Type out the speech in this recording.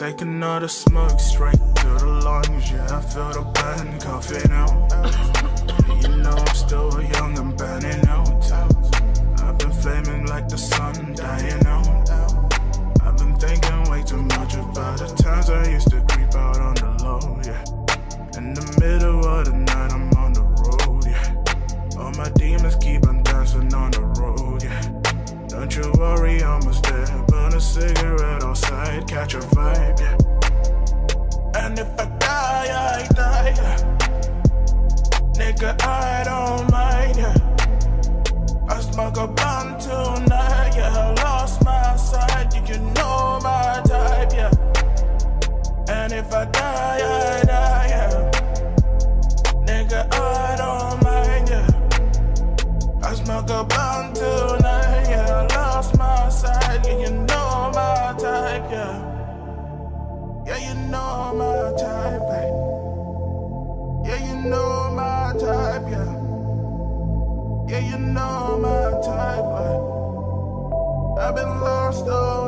Take another smoke straight to the lungs. Yeah, I feel the pain coughing out. You know I'm still young and burning out. I've been flaming like the sun, dying out. I've been thinking way too much about the times I used to creep out on the low, yeah. In the middle of the night, I'm on the road, yeah. All my demons keep on dancing on the road, yeah. Don't you worry, almost there. Burn a cigarette outside, catch a vibe, yeah. And if I die, I die, yeah. Nigga, I don't mind, yeah. I smoke a blunt tonight, yeah. I lost my sight, you know my type, yeah. And if I die, I die, yeah. Nigga, I don't mind, yeah. I smoke a blunt tonight, yeah. I lost my sight, yeah. You know my type, yeah. Yeah, you know my type, babe. Yeah, you know my type, yeah. Yeah, you know my type, babe. I've been lost all